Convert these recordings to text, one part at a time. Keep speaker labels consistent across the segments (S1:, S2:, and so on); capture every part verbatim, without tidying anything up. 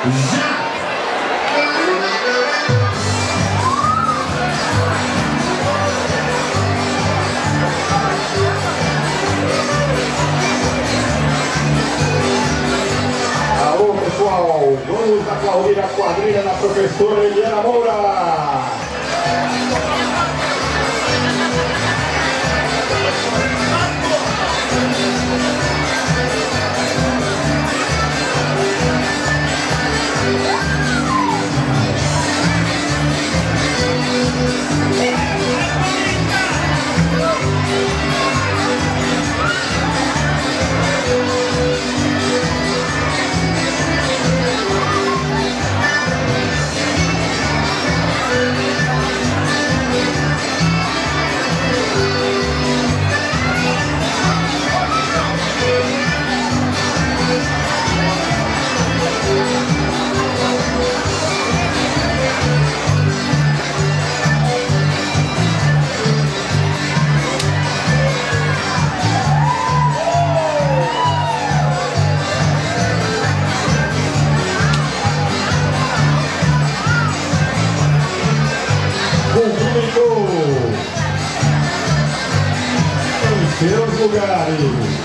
S1: Já! Alô, pessoal, vamos aplaudir a quadrilha da professora Eliana Moura. Em seus lugares.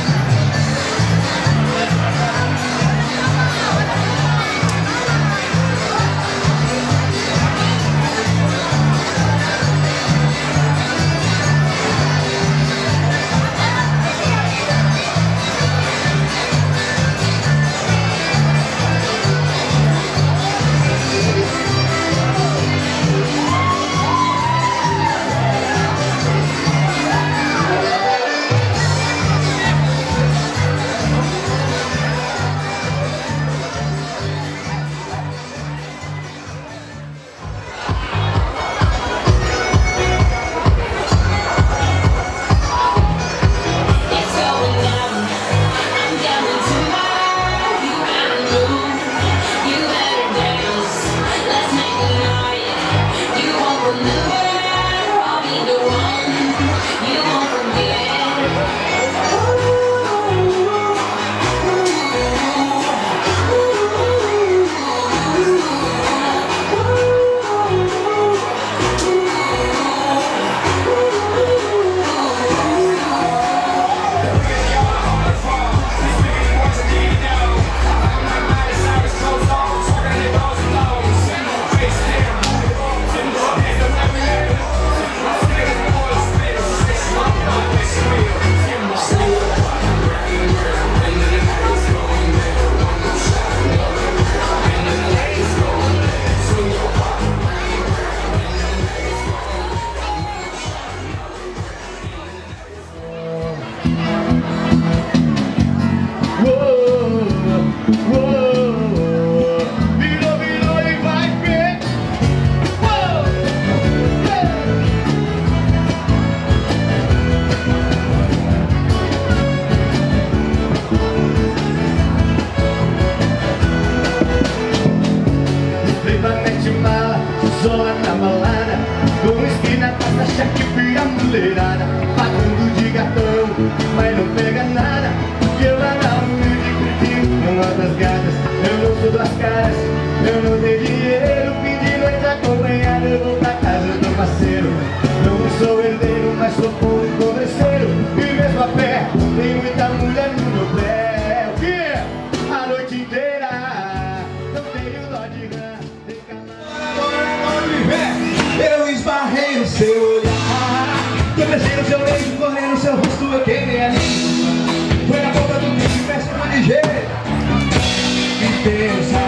S2: Zona na balada, com esquina passa cheque vira mulherada, pagando de gatão, mas não pega nada. Eu lá na humilde curtindo, eu não das gatas, eu não sou das caras, eu não tenho dinheiro, pedi noite acompanhada, eu vou pra casa do parceiro. Não sou herdeiro, mas sou povo e converseiro, e mesmo a pé, tem muita mulher no meu pé. O quê? A noite inteira, não tenho dó de rã, tem calado.
S3: Eu esbarrei no seu olhar, tropecei no seu leito, correndo no seu rosto, eu queimei ali. Foi na boca do bicho, péssimo de jeito, e Deus